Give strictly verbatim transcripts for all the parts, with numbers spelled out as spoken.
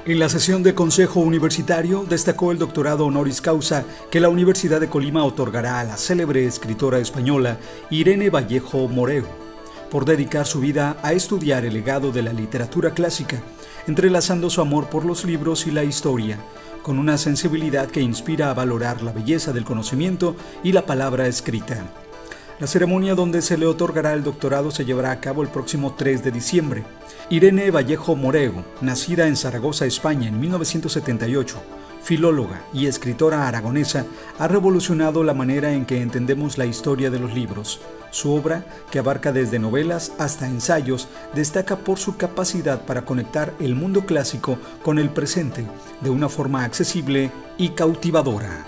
En la sesión de Consejo Universitario destacó el doctorado honoris causa que la Universidad de Colima otorgará a la célebre escritora española Irene Vallejo Moreu, por dedicar su vida a estudiar el legado de la literatura clásica, entrelazando su amor por los libros y la historia, con una sensibilidad que inspira a valorar la belleza del conocimiento y la palabra escrita. La ceremonia donde se le otorgará el doctorado se llevará a cabo el próximo tres de diciembre. Irene Vallejo Moreu, nacida en Zaragoza, España, en mil novecientos setenta y ocho, filóloga y escritora aragonesa, ha revolucionado la manera en que entendemos la historia de los libros. Su obra, que abarca desde novelas hasta ensayos, destaca por su capacidad para conectar el mundo clásico con el presente de una forma accesible y cautivadora.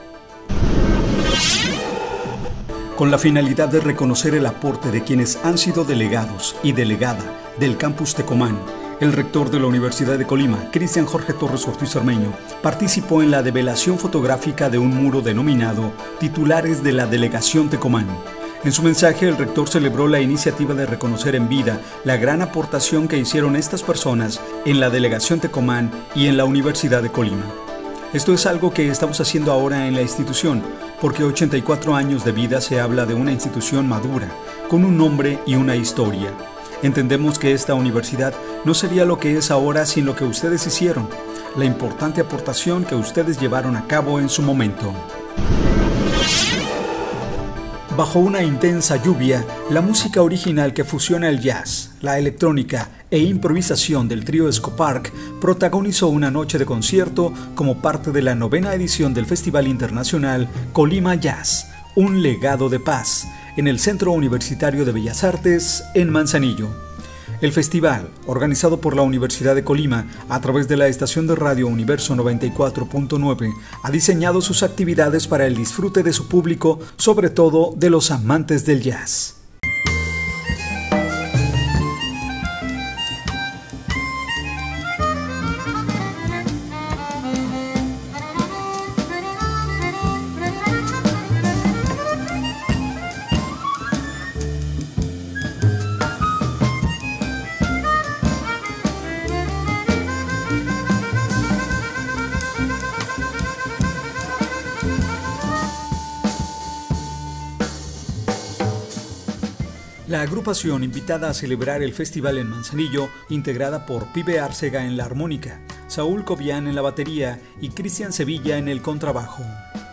Con la finalidad de reconocer el aporte de quienes han sido delegados y delegada del campus Tecomán, el rector de la Universidad de Colima, Cristian Jorge Torres Ortiz Armeño, participó en la develación fotográfica de un muro denominado Titulares de la Delegación Tecomán. En su mensaje, el rector celebró la iniciativa de reconocer en vida la gran aportación que hicieron estas personas en la Delegación Tecomán y en la Universidad de Colima. Esto es algo que estamos haciendo ahora en la institución, porque ochenta y cuatro años de vida se habla de una institución madura, con un nombre y una historia. Entendemos que esta universidad no sería lo que es ahora sin lo que ustedes hicieron, la importante aportación que ustedes llevaron a cabo en su momento. Bajo una intensa lluvia, la música original que fusiona el jazz, la electrónica e improvisación del trío Scopark protagonizó una noche de concierto como parte de la novena edición del Festival Internacional Colima Jazz, un legado de paz, en el Centro Universitario de Bellas Artes en Manzanillo. El festival, organizado por la Universidad de Colima a través de la estación de radio Universo noventa y cuatro punto nueve, ha diseñado sus actividades para el disfrute de su público, sobre todo de los amantes del jazz. La agrupación invitada a celebrar el festival en Manzanillo, integrada por Pibe Arcega en la armónica, Saúl Cobian en la batería y Cristian Sevilla en el contrabajo.